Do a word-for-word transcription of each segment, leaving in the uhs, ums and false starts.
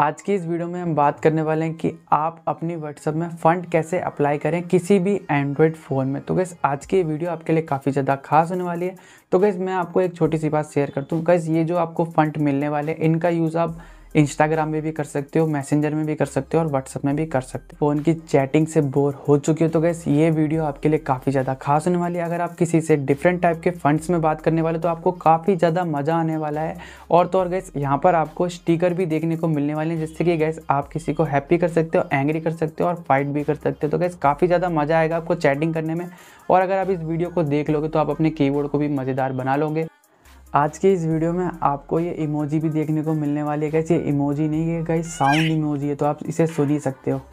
आज की इस वीडियो में हम बात करने वाले हैं कि आप अपनी व्हाट्सएप में फ़ंट कैसे अप्लाई करें किसी भी एंड्रॉयड फ़ोन में। तो गैस आज की ये वीडियो आपके लिए काफ़ी ज़्यादा खास होने वाली है। तो गैस मैं आपको एक छोटी सी बात शेयर करता हूँ। गैस ये जो आपको फ़ंट मिलने वाले हैं इनका यूज़ आप इंस्टाग्राम में भी कर सकते हो, मैसेंजर में भी कर सकते हो और व्हाट्सएप में भी कर सकते हो। फ़ोन की चैटिंग से बोर हो चुकी हो तो गैस ये वीडियो आपके लिए काफ़ी ज़्यादा खास होने वाली है। अगर आप किसी से डिफरेंट टाइप के फंड्स में बात करने वाले तो आपको काफ़ी ज़्यादा मज़ा आने वाला है। और तो और गैस यहाँ पर आपको स्टिकर भी देखने को मिलने वाले हैं, जिससे कि गैस आप किसी को हैप्पी कर सकते हो, एंग्री कर सकते हो और फाइट भी कर सकते हो। तो गैस काफ़ी ज़्यादा मज़ा आएगा आपको चैटिंग करने में। और अगर आप इस वीडियो को देख लोगे तो आप अपने कीबोर्ड को भी मज़ेदार बना लोगे। आज के इस वीडियो में आपको ये इमोजी भी देखने को मिलने वाली है। गाइस ये इमोजी नहीं है गाइस, साउंड इमोजी है, तो आप इसे सुन ही सकते हो।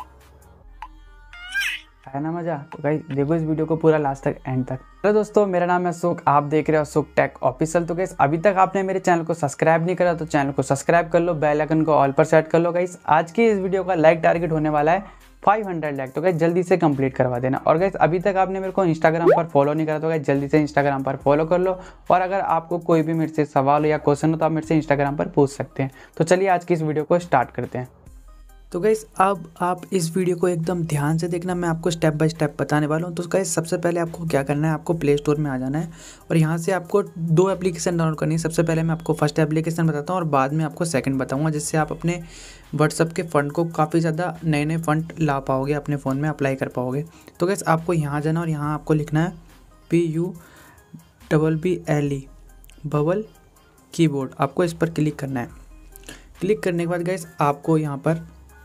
है ना मज़ा? तो गाइस देखो इस वीडियो को पूरा लास्ट तक, एंड तक। हेलो दोस्तों, मेरा नाम है अशोक, आप देख रहे हो अशोक टेक ऑफिशियल। तो गाइस अभी तक आपने मेरे चैनल को सब्सक्राइब नहीं करा तो चैनल को सब्सक्राइब कर लो, बेल आइकन को ऑल पर सेट कर लो। गाइस आज की इस वीडियो का लाइक टारगेट होने वाला है पाँच सौ लाइक, तो गाइस जल्दी से कंप्लीट करवा देना। और गाइस अभी तक आपने मेरे को इंस्टाग्राम पर फॉलो नहीं करा तो गाइस जल्दी से इंस्टाग्राम पर फॉलो कर लो। और अगर आपको कोई भी मेरे से सवाल हो या क्वेश्चन हो तो आप मेरे से इंस्टाग्राम पर पूछ सकते हैं। तो चलिए आज की इस वीडियो को स्टार्ट करते हैं। तो गाइस अब आप इस वीडियो को एकदम ध्यान से देखना, मैं आपको स्टेप बाय स्टेप बताने वाला हूँ। तो गाइस सबसे पहले आपको क्या करना है, आपको प्ले स्टोर में आ जाना है और यहाँ से आपको दो एप्लीकेशन डाउनलोड करनी है। सबसे पहले मैं आपको फर्स्ट एप्लीकेशन बताता हूँ और बाद में आपको सेकंड बताऊँगा, जिससे आप अपने व्हाट्सएप के फ़ंड को काफ़ी ज़्यादा नए नए फ़ंड ला पाओगे, अपने फ़ोन में अप्लाई कर पाओगे। तो गाइस आपको यहाँ जाना और यहाँ आपको लिखना है P U double B L E bubble keyboard, आपको इस पर क्लिक करना है। क्लिक करने के बाद गाइस आपको यहाँ पर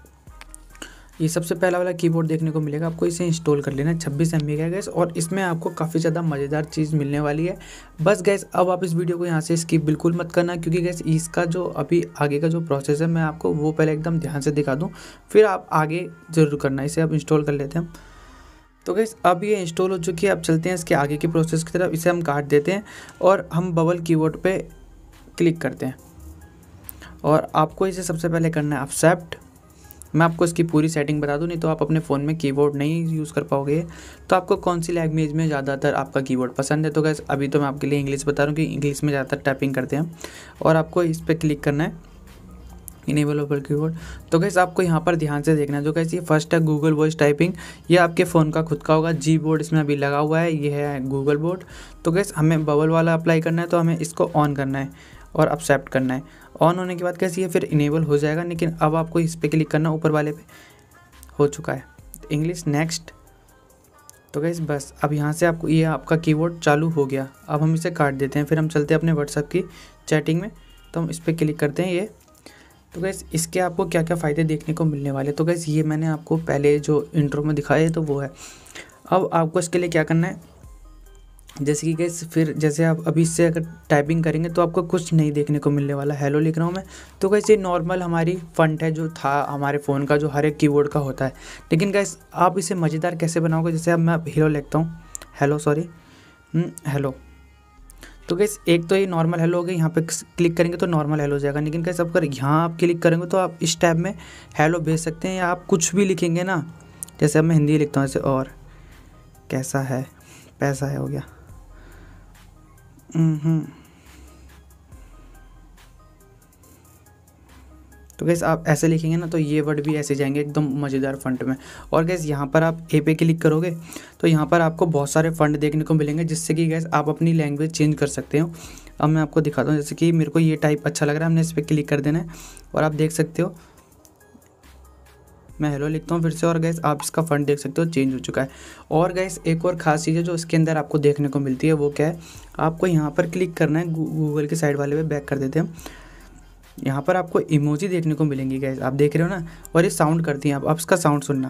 ये सबसे पहला वाला कीबोर्ड देखने को मिलेगा, आपको इसे इंस्टॉल कर लेना है। छब्बीस एम बी का गैस, और इसमें आपको काफ़ी ज़्यादा मज़ेदार चीज़ मिलने वाली है। बस गैस अब आप इस वीडियो को यहाँ से स्किप बिल्कुल मत करना, क्योंकि गैस इसका जो अभी आगे का जो प्रोसेस है मैं आपको वो पहले एकदम ध्यान से दिखा दूँ, फिर आप आगे ज़रूर करना। इसे अब इंस्टॉल कर लेते हैं। तो गैस अब ये इंस्टॉल हो चुकी है, अब चलते हैं इसके आगे की प्रोसेस की तरफ। इसे हम काट देते हैं और हम बबल कीबोर्ड पे क्लिक करते हैं और आपको इसे सबसे पहले करना है एक्सेप्ट। मैं आपको इसकी पूरी सेटिंग बता दूं, नहीं तो आप अपने फ़ोन में कीबोर्ड नहीं यूज़ कर पाओगे। तो आपको कौन सी लैंग्वेज में ज़्यादातर आपका कीबोर्ड पसंद है, तो गैस अभी तो मैं आपके लिए इंग्लिश बता रहा हूँ कि इंग्लिश में ज़्यादातर टाइपिंग करते हैं। और आपको इस पर क्लिक करना है, इनेबल बबल कीबोर्ड। तो गैस आपको यहाँ पर ध्यान से देखना है, जो गैस ये फर्स्ट है गूगल वॉइस टाइपिंग, ये आपके फ़ोन का खुद का होगा। जी बोर्ड इसमें अभी लगा हुआ है, ये है गूगल बोर्ड। तो गैस हमें बबल वाला अप्लाई करना है, तो हमें इसको ऑन करना है और एक्सेप्ट करना है। ऑन होने के बाद कैसे ये फिर इनेबल हो जाएगा, लेकिन अब आपको इस पर क्लिक करना, ऊपर वाले पे हो चुका है इंग्लिश, नेक्स्ट। तो गैस बस अब यहाँ से आपको ये आपका कीबोर्ड चालू हो गया। अब हम इसे काट देते हैं, फिर हम चलते हैं अपने व्हाट्सएप की चैटिंग में। तो हम इस पर क्लिक करते हैं ये। तो गैस इसके आपको क्या क्या फ़ायदे देखने को मिलने वाले, तो गैस ये मैंने आपको पहले जो इंट्रो में दिखाया है तो वो है। अब आपको इसके लिए क्या करना है, जैसे कि गैस फिर जैसे आप अभी इससे अगर टाइपिंग करेंगे तो आपको कुछ नहीं देखने को मिलने वाला। हेलो लिख रहा हूँ मैं, तो गैस ये नॉर्मल हमारी फ़ंट है जो था हमारे फ़ोन का, जो हर एक कीबोर्ड का होता है। लेकिन गैस आप इसे मज़ेदार कैसे बनाओगे, जैसे अब मैं हेलो लिखता हूँ, हेलो सॉरी हेलो। तो गैस एक तो ये नॉर्मल हेलो हो गया, यहाँ पे क्लिक करेंगे तो नॉर्मल हेलो हो जाएगा। लेकिन गैस अब अगर यहाँ आप क्लिक करेंगे तो आप इस टैब में हेलो भेज सकते हैं, या आप कुछ भी लिखेंगे ना, जैसे अब मैं हिंदी लिखता हूँ ऐसे, और कैसा है पैसा है हो गया। हम्म तो गैस आप ऐसे लिखेंगे ना तो ये वर्ड भी ऐसे जाएंगे एकदम मज़ेदार फ़ंट में। और गैस यहाँ पर आप ए पे क्लिक करोगे तो यहाँ पर आपको बहुत सारे फ़ंट देखने को मिलेंगे, जिससे कि गैस आप अपनी लैंग्वेज चेंज कर सकते हो। अब मैं आपको दिखाता हूँ, जैसे कि मेरे को ये टाइप अच्छा लग रहा है, हमने इस पर क्लिक कर देना है और आप देख सकते हो मैं हेलो लिखता हूँ फिर से, और गैस आप इसका फ़ंट देख सकते हो चेंज हो चुका है। और गैस एक और ख़ास चीज़ है जो इसके अंदर आपको देखने को मिलती है, वो क्या है, आपको यहाँ पर क्लिक करना है, गूगल के साइड वाले पे बैक कर देते हैं। यहाँ पर आपको इमोजी देखने को मिलेंगी गैस, आप देख रहे हो ना, और ये साउंड करती हैं। आप आप इसका साउंड सुनना,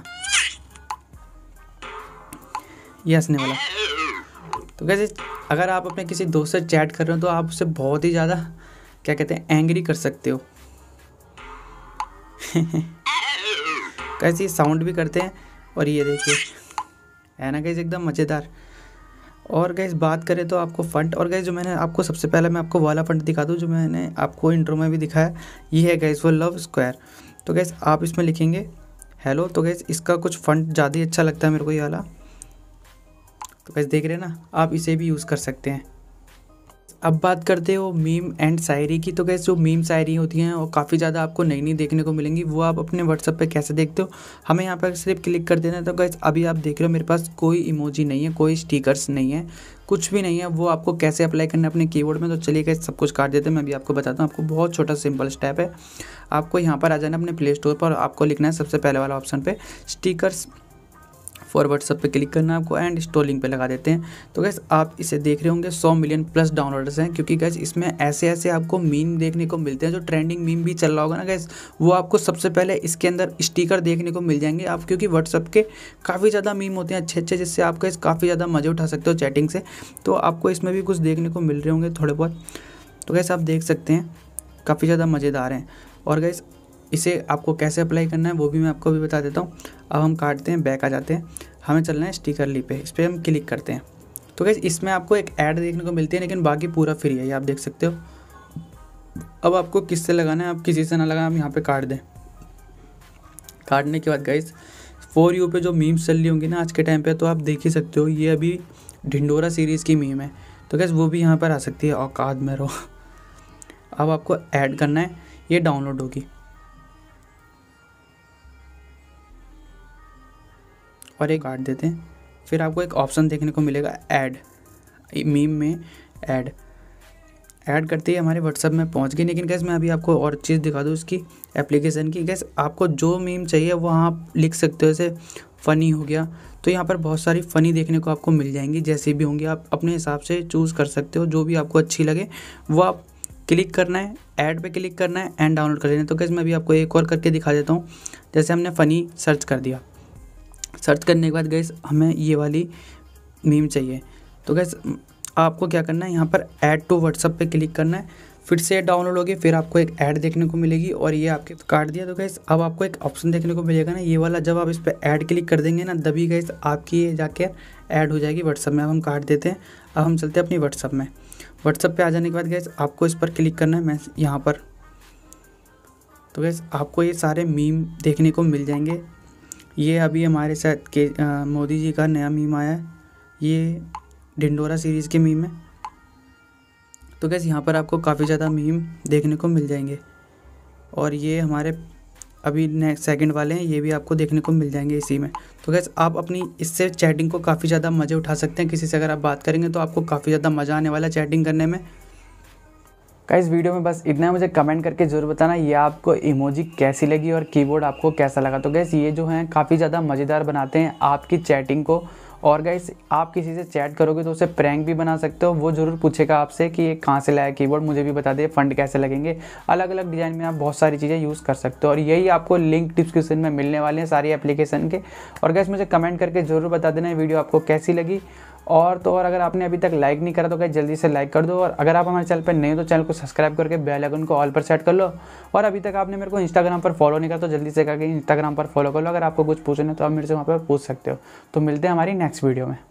ये हंसने वाला। तो गैस अगर आप अपने किसी दोस्त से चैट कर रहे हो तो आप उससे बहुत ही ज़्यादा क्या कहते हैं एंग्री कर सकते हो। कैसे ये साउंड भी करते हैं, और ये देखिए है ना गैस एकदम मज़ेदार। और गैस बात करें तो आपको फ़ंट, और गैस जो मैंने आपको सबसे पहले मैं आपको वाला फ़ंट दिखा दूँ जो मैंने आपको इंट्रो में भी दिखाया, ये है गैस वो लव स्क्वायर। तो गैस आप इसमें लिखेंगे हेलो, तो गैस इसका कुछ फ़ंट ज़्यादा ही अच्छा लगता है मेरे को ये वाला। तो गैस देख रहे हैं ना, आप इसे भी यूज़ कर सकते हैं। अब बात करते हो मीम एंड शायरी की। तो गैस जो मीम शायरी होती हैं और काफ़ी ज़्यादा आपको नई नई देखने को मिलेंगी, वो आप अपने व्हाट्सएप पे कैसे देखते हो, हमें यहाँ पर सिर्फ क्लिक कर देना है। तो गैस अभी आप देख रहे हो मेरे पास कोई इमोजी नहीं है, कोई स्टिकर्स नहीं है, कुछ भी नहीं है। वो आपको कैसे अप्लाई करना है अपने कीबोर्ड में, तो चलिए गैस सब कुछ काट देते हैं। मैं अभी आपको बताता हूँ, आपको बहुत छोटा सिंपल स्टेप है। आपको यहाँ पर आ जाना अपने प्ले स्टोर पर, आपको लिखना है सबसे पहले वाला ऑप्शन पे स्टिकर्स फॉर व्हाट्सएप पे क्लिक करना है आपको, एंड इंस्टॉलिंग पे लगा देते हैं। तो गैस आप इसे देख रहे होंगे सौ मिलियन प्लस डाउनलोडर्स हैं, क्योंकि गैस इसमें ऐसे ऐसे आपको मीम देखने को मिलते हैं। जो ट्रेंडिंग मीम भी चल रहा होगा ना गैस, वो आपको सबसे पहले इसके अंदर स्टिकर देखने को मिल जाएंगे आप, क्योंकि व्हाट्सएप के काफ़ी ज़्यादा मीम होते हैं अच्छे अच्छे, जिससे आप गैस काफ़ी ज़्यादा मज़े उठा सकते हो चैटिंग से। तो आपको इसमें भी कुछ देखने को मिल रहे होंगे थोड़े बहुत। तो गैस आप देख सकते हैं काफ़ी ज़्यादा मज़ेदार हैं। और गैस इसे आपको कैसे अप्लाई करना है वो भी मैं आपको भी बता देता हूँ। अब हम काटते हैं, बैक आ जाते हैं, हमें चलना है स्टिकरली पे, इस पर हम क्लिक करते हैं। तो गैस इसमें आपको एक ऐड देखने को मिलती है, लेकिन बाकी पूरा फ्री है, ये आप देख सकते हो। अब आपको किससे लगाना है, आप किसी से ना लगाएं, आप यहाँ पे काट दें। काटने के बाद गैस फॉर यू पे जो मीम्स चल रही होंगी ना आज के टाइम पे, तो आप देख ही सकते हो, ये अभी ढिंडोरा सीरीज़ की मीम है। तो गैस वो भी यहाँ पर आ सकती है, औकात में रहो। अब आपको ऐड करना है, ये डाउनलोड होगी और एक काट देते हैं। फिर आपको एक ऑप्शन देखने को मिलेगा ऐड, मीम में ऐड। ऐड करते ही हमारे व्हाट्सएप में पहुंच गई। लेकिन गैस मैं अभी आपको और चीज़ दिखा दूँ इसकी एप्लीकेशन की। गैस आपको जो मीम चाहिए वो आप लिख सकते हो, जैसे फ़नी हो गया, तो यहाँ पर बहुत सारी फ़नी देखने को आपको मिल जाएंगी, जैसे भी होंगी आप अपने हिसाब से चूज़ कर सकते हो। जो भी आपको अच्छी लगे वो आप क्लिक करना है, ऐड पे क्लिक करना है, एंड डाउनलोड कर लेना है। तो गैस मैं अभी आपको एक और करके दिखा देता हूँ। जैसे हमने फ़नी सर्च कर दिया, सर्च करने के बाद गैस हमें ये वाली मीम चाहिए। तो गैस आपको क्या करना है, यहाँ पर ऐड टू व्हाट्सएप पे क्लिक करना है, फिर से डाउनलोड होगी, फिर आपको एक ऐड देखने को मिलेगी और ये आपके काट दिया। तो गैस अब आपको एक ऑप्शन देखने को मिलेगा ना, ये वाला, जब आप इस पर ऐड क्लिक कर देंगे ना, तभी गैस आपकी ये जाके ऐड हो जाएगी व्हाट्सएप में। अब हम काट देते हैं, अब हम चलते हैं अपनी व्हाट्सएप में। व्हाट्सएप पे आ जाने के बाद गैस आपको इस पर क्लिक करना है, मैं यहाँ पर। तो गैस आपको ये सारे मीम देखने को मिल जाएंगे। ये अभी हमारे साथ के मोदी जी का नया मीम आया है, ये ढिंडोरा सीरीज़ के मीम है। तो गैस यहाँ पर आपको काफ़ी ज़्यादा मीम देखने को मिल जाएंगे, और ये हमारे अभी नेक्स्ट सेकंड वाले हैं, ये भी आपको देखने को मिल जाएंगे इसी में। तो गैस आप अपनी इससे चैटिंग को काफ़ी ज़्यादा मज़े उठा सकते हैं। किसी से अगर आप बात करेंगे तो आपको काफ़ी ज़्यादा मज़ा आने वाला है चैटिंग करने में। गाइस वीडियो में बस इतना, मुझे कमेंट करके ज़रूर बताना ये आपको इमोजी कैसी लगी और कीबोर्ड आपको कैसा लगा। तो गैस ये जो हैं काफ़ी ज़्यादा मज़ेदार बनाते हैं आपकी चैटिंग को। और गाइस आप किसी से चैट करोगे तो उसे प्रैंक भी बना सकते हो, वो ज़रूर पूछेगा आपसे कि ये कहाँ से लाया कीबोर्ड, मुझे भी बता दे, फंड कैसे लगेंगे। अलग अलग डिज़ाइन में आप बहुत सारी चीज़ें यूज़ कर सकते हो, और यही आपको लिंक डिस्क्रिप्शन में मिलने वाले हैं सारी एप्लीकेशन के। और गाइस मुझे कमेंट करके ज़रूर बता देना ये वीडियो आपको कैसी लगी। और तो और अगर आपने अभी तक लाइक नहीं करा तो गाइस जल्दी से लाइक कर दो, और अगर आप हमारे चैनल पर नए हो तो चैनल को सब्सक्राइब करके बेल आइकन को ऑल पर सेट कर लो। और अभी तक आपने मेरे को इंस्टाग्राम पर फॉलो नहीं करा तो जल्दी से करके इंस्टाग्राम पर फॉलो कर लो। अगर आपको कुछ पूछना है तो आप मेरे से वहाँ पर पूछ सकते हो। तो मिलते हैं हमारी नेक्स्ट वीडियो में।